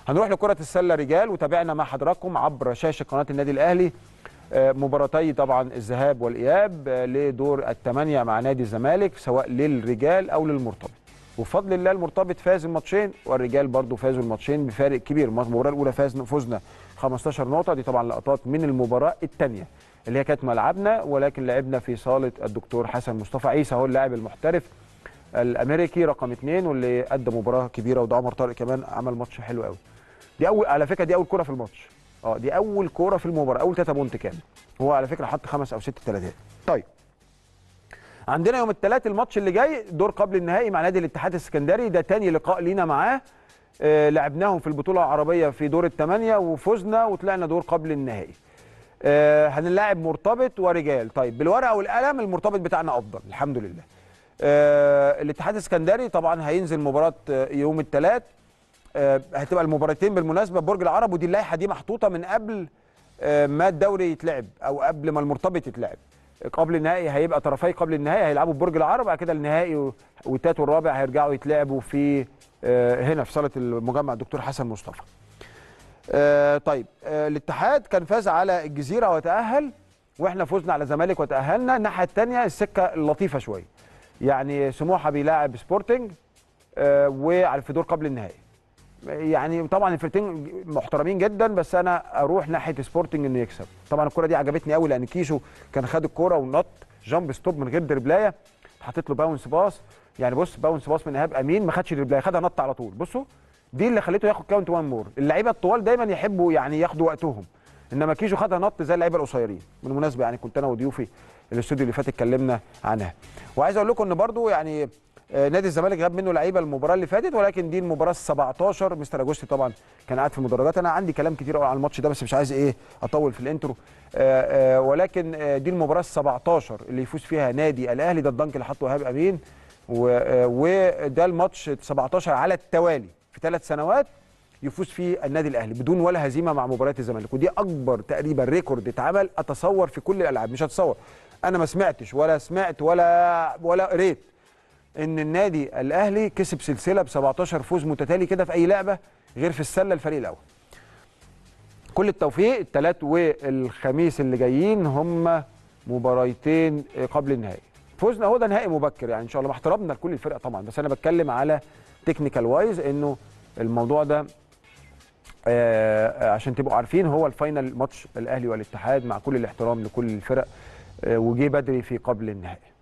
هنروح لكرة السلة رجال، وتابعنا مع حضراتكم عبر شاشة قناة النادي الأهلي مباراتي طبعا الذهاب والإياب لدور الثمانية مع نادي الزمالك سواء للرجال أو للمرتبط. وبفضل الله المرتبط فاز الماتشين والرجال برضو فازوا الماتشين بفارق كبير. المباراة الأولى فزنا 15 نقطة، دي طبعا لقطات من المباراة الثانية اللي هي كانت ملعبنا، ولكن لعبنا في صالة الدكتور حسن مصطفى عيسى، هو اللاعب المحترف الامريكي رقم 2 واللي قدم مباراه كبيره، وده عمر طارق كمان عمل ماتش حلو قوي. دي اول على فكره دي اول كوره في الماتش. دي اول كوره في المباراه، اول 3 بونت كان. هو على فكره حط 5 أو 6 تلاتات. طيب. عندنا يوم الثلاث الماتش اللي جاي دور قبل النهائي مع نادي الاتحاد السكندري، ده تاني لقاء لينا معاه. لعبناهم في البطوله العربيه في دور الثمانيه وفزنا وطلعنا دور قبل النهائي. هنلاعب مرتبط ورجال. طيب بالورقه والقلم المرتبط بتاعنا افضل الحمد لله. الاتحاد السكندري طبعا هينزل مباراه يوم الثلاث. هتبقى المباراتين بالمناسبه برج العرب، ودي اللائحه دي محطوطه من قبل ما الدوري يتلعب او قبل ما المرتبط يتلعب. قبل النهائي هيبقى طرفي قبل النهائي هيلعبوا برج العرب، بعد كده النهائي والثالث والرابع هيرجعوا يتلعبوا في هنا في صاله المجمع الدكتور حسن مصطفى. طيب الاتحاد كان فاز على الجزيره وتاهل، واحنا فزنا على الزمالك وتاهلنا. الناحيه الثانيه السكه لطيفه شويه، يعني سموحه بيلاعب سبورتنج وعلى في دور قبل النهائي. يعني طبعا الفرقتين محترمين جدا، بس انا اروح ناحيه سبورتنج انه يكسب. طبعا الكره دي عجبتني قوي لان كيشو كان خد الكره ونط جامب ستوب من غير دربلايه، حطيت له باونس باص. يعني بص باونس باص من ايهاب امين، ما خدش دربلايه، خدها نط على طول. بصوا دي اللي خليته ياخد كاونت 1 مور. اللعيبه الطوال دايما يحبوا يعني ياخدوا وقتهم، انما كيشو خدها نط زي اللعيبه القصيرين. بالمناسبه يعني كنت انا وضيوفي الاستوديو اللي فات اتكلمنا عنها. وعايز اقول لكم ان برضو يعني نادي الزمالك غاب منه لعيبه المباراه اللي فاتت، ولكن دي المباراه ال 17. مستر اجوستي طبعا كان قاعد في المدرجات. انا عندي كلام كتير قوي على الماتش ده بس مش عايز اطول في الانترو. ولكن دي المباراه ال 17 اللي يفوز فيها نادي الاهلي، ده الدنك اللي حطه ايهاب امين. وده الماتش 17 على التوالي في 3 سنوات يفوز فيه النادي الاهلي بدون ولا هزيمه مع مباريات الزمالك، ودي اكبر تقريبا ريكورد اتعمل اتصور في كل الالعاب. مش هتصور، انا ما سمعتش ولا سمعت ولا قريت ان النادي الاهلي كسب سلسله ب 17 فوز متتالي كده في اي لعبه غير في السله الفريق الاول. كل التوفيق. الثلاث والخميس اللي جايين هم مباريتين قبل النهائي. فوزنا هو ده نهائي مبكر يعني ان شاء الله، مع احترامنا لكل الفرق طبعا، بس انا بتكلم على تكنيكال وايز انه الموضوع ده عشان تبقوا عارفين هو الفاينل ماتش الاهلي والاتحاد مع كل الاحترام لكل الفرق، وجه بدري في قبل النهائي.